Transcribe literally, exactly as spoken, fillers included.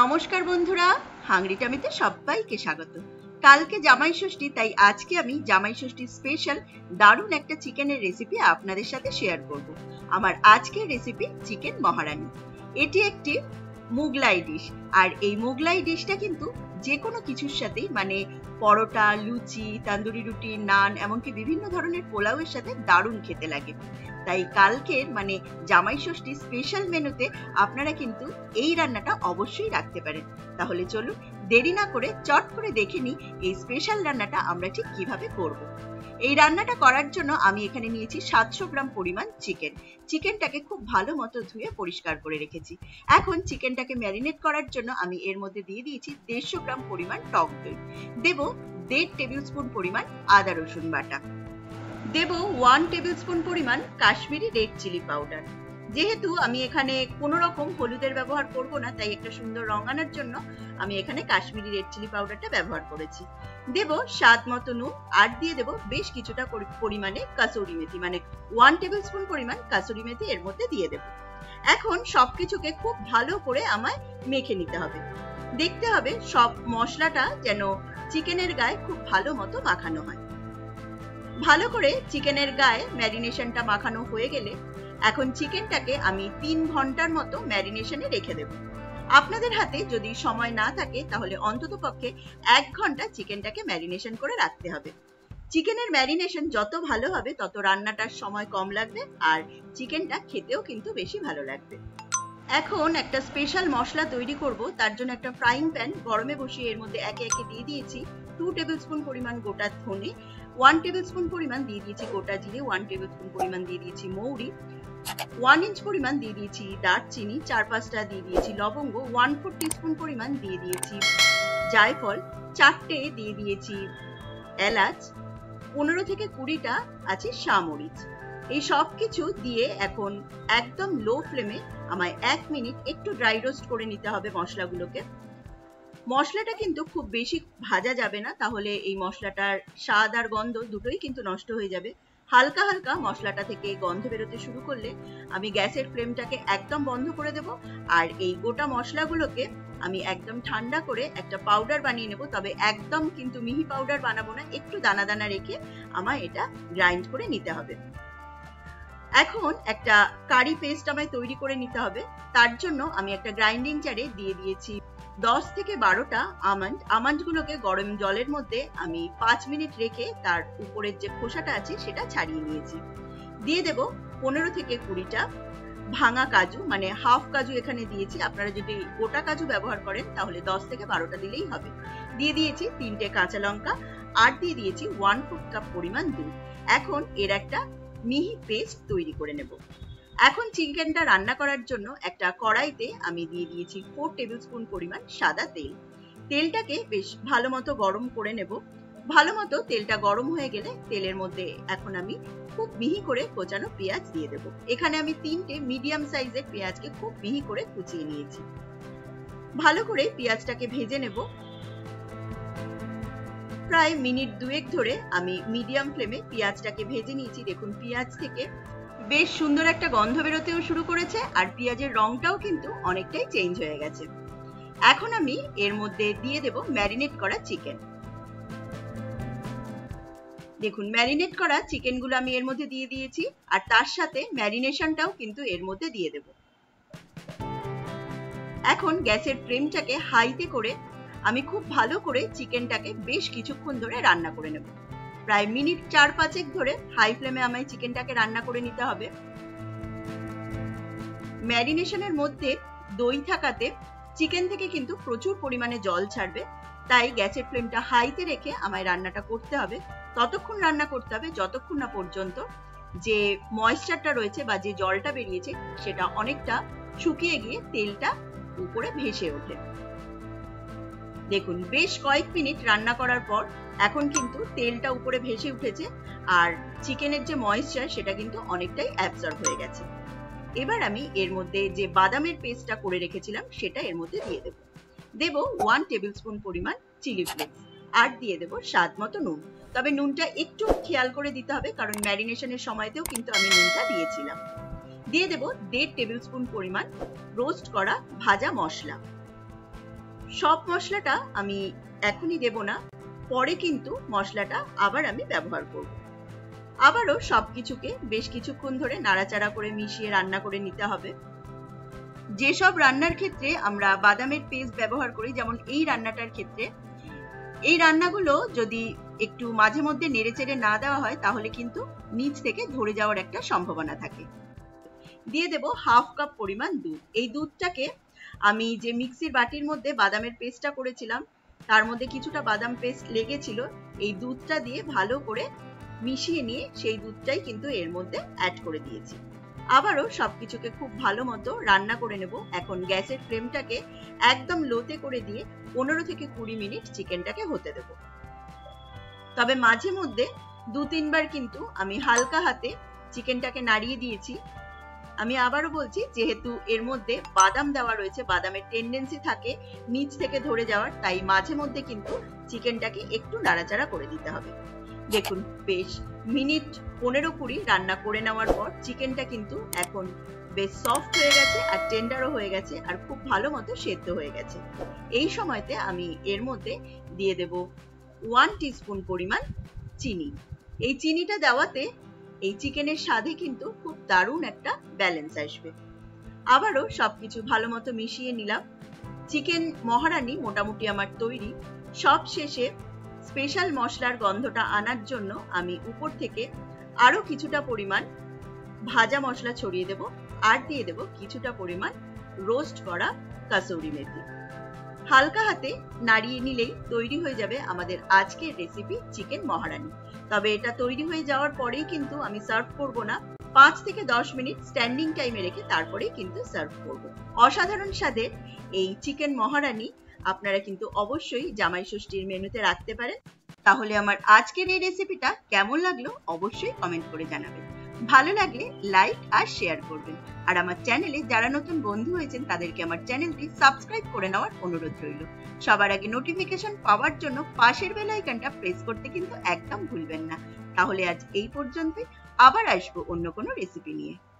নমস্কার বন্ধুরা, হাংরি টামিতে সবাইকে স্বাগত। কালকে জামাই ষষ্ঠী, তাই আজকে আমি জামাই ষষ্ঠী স্পেশাল দারুণ একটা চিকেনের রেসিপি আপনাদের সাথে শেয়ার করব। আমার আজকের রেসিপি চিকেন মহারানী। এটি একটি মুগলাই ডিশ, আর এই মুগলাই ডিশটা কিন্তু যে কোনো কিছুর সাথেই, মানে পরোটা, লুচি, তান্দুরি রুটি, নান, এমনকি বিভিন্ন ধরনের পোলাওয়ের সাথে দারুণ খেতে লাগে। তাই কালকের মানে জামাই ষষ্ঠী স্পেশাল মেনুতে আপনারা কিন্তু এই রান্নাটা অবশ্যই রাখতে পারেন। তাহলে চলুন দেরি না করে চট করে দেখে নিই এই স্পেশাল রান্নাটা আমরা ঠিক কিভাবে করব। এই রান্নাটা করার জন্য আমি এখানে নিয়েছি সাতশো গ্রাম পরিমাণ চিকেন। চিকেনটাকে খুব ভালো মতো ধুয়ে পরিষ্কার করে রেখেছি। এখন চিকেনটাকে ম্যারিনেট করার জন্য আমি এর মধ্যে দিয়ে দিয়েছি দেড়শো গ্রাম পরিমাণ টক দই, দেব দেড় টেবিল স্পুন পরিমাণ আদা রসুন বাটা, দেব ওয়ান টেবিল স্পুন পরিমাণ কাশ্মীরি রেড চিলি পাউডার। যেহেতু আমি এখানে কোনো রকম হলুদের ব্যবহার করব না, তাই একটা সুন্দর রং আনার জন্য আমি এখানে কাশ্মীরি রেড চিলি পাউডারটা ব্যবহার করেছি। দেব স্বাদ মতো নুন, আর দিয়ে দেব বেশ কিছুটা পরিমাণে কাসুরি মেথি, মানে ওয়ান টেবিল স্পুন পরিমাণ কাসুরি মেথি এর মধ্যে দিয়ে দেব। এখন সবকিছুকে খুব ভালো করে আমায় মেখে নিতে হবে। দেখতে হবে সব মশলাটা যেন চিকেনের গায়ে খুব ভালো মতো মাখানো হয়। ভালো করে চিকেনের গায়ে ম্যারিনেশনটা মাখানো হয়ে গেলে এখন চিকেনটাকে আমি তিন ঘন্টার মতো ম্যারিনেশনে রেখে দেব। আপনাদের হাতে যদি সময় না থাকে তাহলে অন্তত পক্ষে এক ঘন্টা চিকেনটাকে ম্যারিনেশন করে রাখতে হবে। চিকেনের ম্যারিনেশন যত ভালো হবে তত রান্নাটার সময় কম লাগবে, আর চিকেনটা খেতেও কিন্তু বেশি ভালো লাগবে। এখন একটা স্পেশাল মশলা তৈরি করব। তার জন্য একটা ফ্রাইং প্যান গরমে বসিয়ে এর মধ্যে একে একে দিয়ে দিয়েছি টু টেবিল স্পুন পরিমাণ গোটা ধনে, ওয়ান টেবিল স্পুন পরিমাণ দিয়ে দিয়েছি গোটা জিরে, ওয়ান টেবিল স্পুন পরিমাণ দিয়ে দিয়েছি মৌরি, ওয়ান ইঞ্চ পরিমাণ দিয়ে দিয়েছি দারচিনি, চার পাঁচটা দিয়ে দিয়েছি লবঙ্গ, ওয়ান ফোর টিস্পুন পরিমাণ দিয়ে দিয়েছি জায়ফল, চারটে দিয়ে দিয়েছি এলাচ, পনেরো থেকে কুড়িটা আছে শামরিচ। এই সব কিছু দিয়ে এখন একদম লো ফ্লেমে আমায় এক মিনিট একটু ড্রাই রোস্ট করে নিতে হবে মশলাগুলোকে। মশলাটা কিন্তু খুব বেশি ভাজা যাবে না, তাহলে এই মশলাটার স্বাদ আর গন্ধ দুটোই কিন্তু নষ্ট হয়ে যাবে। হালকা হালকা মশলাটা থেকে গন্ধ বেরোতে শুরু করলে আমি গ্যাসের ফ্লেমটাকে একদম বন্ধ করে দেব, আর এই গোটা মশলাগুলোকে আমি একদম ঠান্ডা করে একটা পাউডার বানিয়ে নেব। তবে একদম কিন্তু মিহি পাউডার বানাবো না, একটু দানা দানা রেখে আমায় এটা গ্রাইন্ড করে নিতে হবে। এখন একটা কারি পেস্ট আমায় তৈরি করে নিতে হবে। তার জন্য আমি একটা গ্রাইন্ডিং জারে দিয়ে দিয়েছি দশ থেকে বারোটা আমন্ড। আমন্ড গুলোকে গরম জলের মধ্যে আমি পাঁচ মিনিট রেখে তার উপরের যে খোসাটা আছে সেটা ছাড়িয়ে নিয়েছি। দিয়ে দেব পনেরো থেকে কুড়িটা ভাঙা কাজু, মানে হাফ কাজু এখানে দিয়েছি। আপনারা যদি গোটা কাজু ব্যবহার করেন তাহলে দশ থেকে বারোটা দিলেই হবে। দিয়ে দিয়েছি তিনটে কাঁচা লঙ্কা, আর দিয়ে দিয়েছি ওয়ান ফোর্থ কাপ পরিমাণ দুধ। এখন এর একটা মিহি পেস্ট তৈরি করে নেব। এখন চিকেনটা রান্না করার জন্য একটা কড়াইতে আমি দিয়ে দিয়েছি ফোর টেবিল স্পুন পরিমাণ সাদা তেল। তেলটাকে বেশ ভালো মতো গরম করে নেব। ভালো মতো তেলটা গরম হয়ে গেলে তেলের মধ্যে এখন আমি খুব মিহি করে কোচানো পেঁয়াজ দিয়ে দেব। এখানে আমি তিনটে মিডিয়াম সাইজের পেঁয়াজকে খুব মিহি করে কুচিয়ে নিয়েছি। ভালো করে পেঁয়াজটাকে ভেজে নেব। প্রায় মিনিট দুয়েক ধরে আমি মিডিয়াম ফ্লেমে পেঁয়াজটাকে ভেজে নিয়েছি। দেখুন পেঁয়াজ থেকে বেশ সুন্দর একটা গন্ধ বেরোতেও শুরু করেছে, আর পেঁয়াজের রংটাও কিন্তু অনেকটাই চেঞ্জ হয়ে গেছে। এখন আমি এর মধ্যে দিয়ে দেব ম্যারিনেট করা চিকেন। দেখুন ম্যারিনেট করা চিকেন গুলো আমি এর মধ্যে দিয়ে দিয়েছি, আর তার সাথে ম্যারিনেশনটাও কিন্তু এর মধ্যে দিয়ে দেব। এখন গ্যাসের ফ্লেমটাকে হাইতে করে আমি খুব ভালো করে চিকেনটাকে বেশ কিছুক্ষণ ধরে রান্না করে নেব। প্রায় মিনিট চার পাঁচেক ধরে হাই ফ্লেমে আমায় চিকেনটাকে রান্না করে নিতে হবে। ম্যারিনেশনের মধ্যে দই থাকাতে চিকেন থেকে কিন্তু প্রচুর পরিমাণে জল ছাড়বে, তাই গ্যাসের ফ্লেমটা হাইতে রেখে আমায় রান্নাটা করতে হবে। ততক্ষণ রান্না করতে হবে যতক্ষণ না পর্যন্ত যে ময়েশ্চারটা রয়েছে বা যে জলটা বেরিয়েছে সেটা অনেকটা শুকিয়ে গিয়ে তেলটা উপরে ভেসে ওঠে। দেখুন বেশ কয়েক মিনিট রান্না করার পর এখন কিন্তু তেলটা উপরে ভেসে উঠেছে, আর চিকেনের যে ময়েশ্চার সেটা কিন্তু অনেকটাই অ্যাবজর্ব হয়ে গেছে। এবার আমি এর মধ্যে যে বাদামের পেস্টটা করে রেখেছিলাম সেটা এর মধ্যে দিয়ে দেব। দেব ওয়ান টেবিল স্পুন পরিমাণ চিলি ফ্লেক্স, আর দিয়ে দেব স্বাদ মতো নুন। তবে নুনটা একটু খেয়াল করে দিতে হবে, কারণ ম্যারিনেশনের সময়তেও কিন্তু আমি নুনটা দিয়েছিলাম। দিয়ে দেব দেড় টেবিল স্পুন পরিমাণ রোস্ট করা ভাজা মশলা। সব মশলাটা আমি এখনই দেব না, পরে কিন্তু মশলাটা আবার আমি ব্যবহার করব। আবারও সবকিছুকে বেশ কিছুক্ষণ ধরে নাড়াচাড়া করে মিশিয়ে রান্না করে নিতে হবে। যেসব রান্নার ক্ষেত্রে আমরা বাদামের পেস্ট ব্যবহার করি, যেমন এই রান্নাটার ক্ষেত্রে, এই রান্নাগুলো যদি একটু মাঝে মধ্যে নেড়েচেড়ে না দেওয়া হয় তাহলে কিন্তু নিচ থেকে ধরে যাওয়ার একটা সম্ভাবনা থাকে। দিয়ে দেব হাফ কাপ পরিমাণ দুধ। এই দুধটাকে আমি যে মিক্সির বাটির মধ্যে বাদামের পেস্টটা করেছিলাম তার মধ্যে কিছুটা বাদাম পেস্ট লেগেছিল, এই দুধটা দিয়ে ভালো করে মিশিয়ে নিয়ে সেই দুধটাই কিন্তু এর মধ্যে অ্যাড করে দিয়েছি। আবারও সবকিছুকে খুব ভালো মতো রান্না করে নেব। এখন গ্যাসের ফ্লেমটাকে একদম লোতে করে দিয়ে পনেরো থেকে কুড়ি মিনিট চিকেনটাকে হতে দেব। তবে মাঝে মধ্যে দু তিনবার কিন্তু আমি হালকা হাতে চিকেনটাকে নাড়িয়ে দিয়েছি। আমি আবারও বলছি, যেহেতু এর মধ্যে বাদাম দেওয়া রয়েছে, বাদামের টেন্ডেন্সি থাকে নিচ থেকে ধরে যাওয়ার, তাই মাঝে মধ্যে কিন্তু চিকেনটাকে একটু নাড়াচাড়া করে দিতে হবে। দেখুন, বেশ মিনিট পনেরো কুড়ি রান্না করে নেওয়ার পর চিকেনটা কিন্তু এখন বেশ সফট হয়ে গেছে আর টেন্ডারও হয়ে গেছে আর খুব ভালো মতো সেদ্ধ হয়ে গেছে। এই সময়তে আমি এর মধ্যে দিয়ে দেব ওয়ান টিস্পুন পরিমাণ চিনি। এই চিনিটা দেওয়াতে এই চিকেনের স্বাদে কিন্তু খুব দারুণ একটা ব্যালেন্স আসবে। আবারও সবকিছু ভালো মতো মিশিয়ে নিলাম। চিকেন মহারানী মোটামুটি আমার তৈরি। সব শেষে স্পেশাল মশলার গন্ধটা আনার জন্য আমি উপর থেকে আরো কিছুটা পরিমাণ ভাজা মশলা ছড়িয়ে দেব আর দিয়ে দেব কিছুটা পরিমাণ রোস্ট করা কাসুরি মেথি। হালকা হাতে নাড়িয়ে নিলেই তৈরি হয়ে যাবে আমাদের আজকের রেসিপি চিকেন মহারানী। তবে এটা তৈরি হয়ে যাওয়ার পরেই কিন্তু আমি সার্ভ করব না, পাঁচ থেকে দশ মিনিট স্ট্যান্ডিং টাইমে রেখে তারপরেই কিন্তু সার্ভ করব। অসাধারণ স্বাদের এই চিকেন মহারানী আপনারা কিন্তু অবশ্যই জামাই ষষ্ঠীর মেনুতে রাখতে পারেন। তাহলে আমার আজকের এই রেসিপিটা কেমন লাগলো অবশ্যই কমেন্ট করে জানাবেন। ভালো লাগলে লাইক আর শেয়ার করবেন। আর আমার চ্যানেলে যারা নতুন বন্ধু হয়েছেন তাদেরকে আমার চ্যানেলটি সাবস্ক্রাইব করে নেওয়ার অনুরোধ রইল। সবার আগে নোটিফিকেশন পাওয়ার জন্য পাশের বেল আইকনটা প্রেস করতে কিন্তু একদম ভুলবেন না। তাহলে আজ এই পর্যন্তই, আবার আসবো অন্য কোনো রেসিপি নিয়ে।